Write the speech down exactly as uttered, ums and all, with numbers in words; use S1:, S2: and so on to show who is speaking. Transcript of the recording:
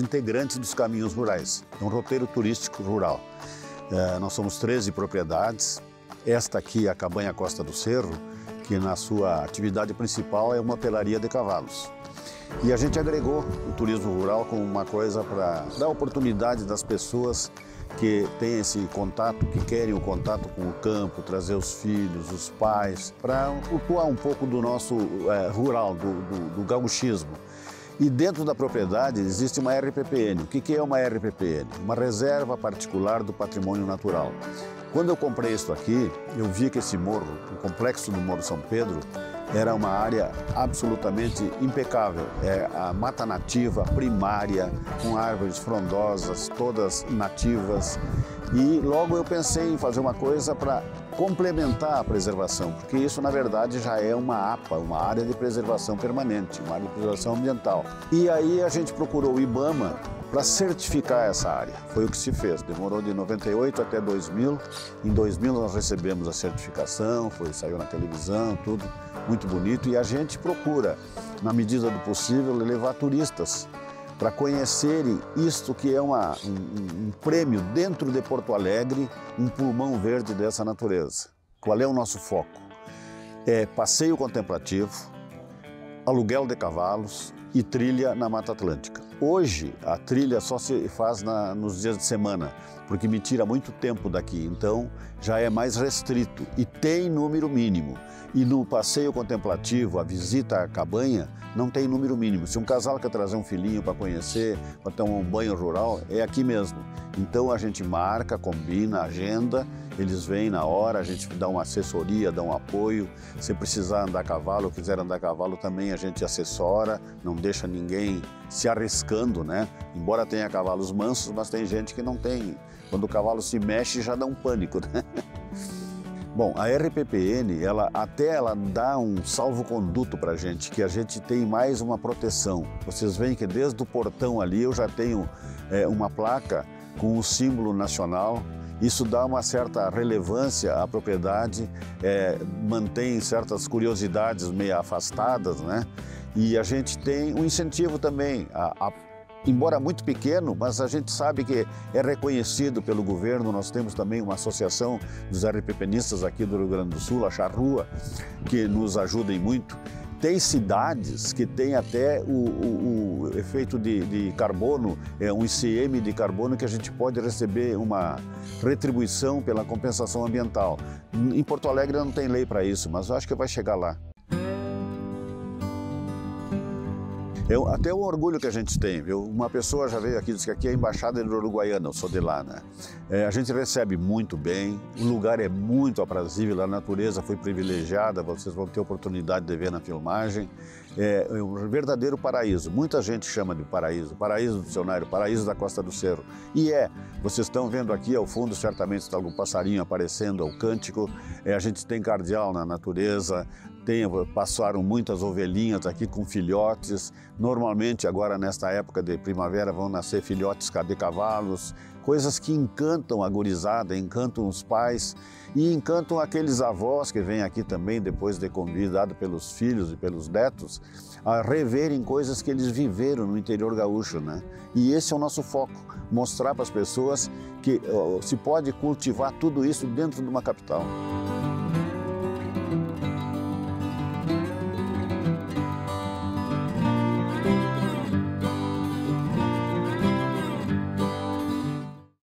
S1: integrantes dos caminhos rurais. É um roteiro turístico rural. É, nós somos treze propriedades. Esta aqui é a Cabanha Costa do Cerro, que na sua atividade principal é uma hotelaria de cavalos. E a gente agregou o turismo rural como uma coisa para dar oportunidade das pessoas que têm esse contato, que querem o contato com o campo, trazer os filhos, os pais, para cultuar um pouco do nosso é, rural, do, do, do gauchismo. E dentro da propriedade existe uma R P P N. O que é uma R P P N? Uma Reserva Particular do Patrimônio Natural. Quando eu comprei isso aqui, eu vi que esse morro, o complexo do Morro São Pedro, era uma área absolutamente impecável. É a mata nativa primária, com árvores frondosas, todas nativas. E logo eu pensei em fazer uma coisa para complementar a preservação, porque isso na verdade já é uma A P A, uma área de preservação permanente, uma área de preservação ambiental. E aí a gente procurou o IBAMA para certificar essa área. Foi o que se fez. Demorou de noventa e oito até dois mil. Em dois mil nós recebemos a certificação, foi, saiu na televisão, tudo muito bonito. E a gente procura, na medida do possível, levar turistas para conhecerem isto que é uma, um, um prêmio dentro de Porto Alegre, um pulmão verde dessa natureza. Qual é o nosso foco? É passeio contemplativo, aluguel de cavalos e trilha na Mata Atlântica. Hoje, a trilha só se faz na, nos dias de semana, porque me tira muito tempo daqui, então já é mais restrito e tem número mínimo. E no passeio contemplativo, a visita à cabanha, não tem número mínimo. Se um casal quer trazer um filhinho para conhecer, para tomar um banho rural, é aqui mesmo. Então a gente marca, combina, agenda, eles vêm na hora, a gente dá uma assessoria, dá um apoio. Se precisar andar a cavalo, ou quiser andar a cavalo também, a gente assessora, não deixa ninguém se arriscando, né? Embora tenha cavalos mansos, mas tem gente que não tem. Quando o cavalo se mexe, já dá um pânico, né? Bom, a R P P N, ela, até ela dá um salvo-conduto para a gente, que a gente tem mais uma proteção. Vocês veem que desde o portão ali eu já tenho é, uma placa com o símbolo nacional. Isso dá uma certa relevância à propriedade, é, mantém certas curiosidades meio afastadas, né? E a gente tem um incentivo também, a, a, embora muito pequeno, mas a gente sabe que é reconhecido pelo governo. Nós temos também uma associação dos RPPenistas aqui do Rio Grande do Sul, a Charrua, que nos ajudem muito. Tem cidades que têm até o, o, o efeito de, de carbono, é um I C M de carbono, que a gente pode receber uma retribuição pela compensação ambiental. Em Porto Alegre não tem lei para isso, mas eu acho que vai chegar lá. Eu, até o orgulho que a gente tem, viu? Uma pessoa já veio aqui e disse que aqui é a Embaixada do Uruguaiana, eu sou de lá, né? É, a gente recebe muito bem, o lugar é muito aprazível, a natureza foi privilegiada, vocês vão ter oportunidade de ver na filmagem. É, é um verdadeiro paraíso, muita gente chama de paraíso, paraíso do dicionário, paraíso da Costa do Cerro. E é, vocês estão vendo aqui ao fundo, certamente está algum passarinho aparecendo ao cântico, é, a gente tem cardeal na natureza, tem, passaram muitas ovelhinhas aqui com filhotes. Normalmente agora nesta época de primavera vão nascer filhotes de cavalos, coisas que encantam a gurizada, encantam os pais e encantam aqueles avós que vêm aqui também depois de convidado pelos filhos e pelos netos a reverem coisas que eles viveram no interior gaúcho, né? E esse é o nosso foco, mostrar para as pessoas que uh, se pode cultivar tudo isso dentro de uma capital.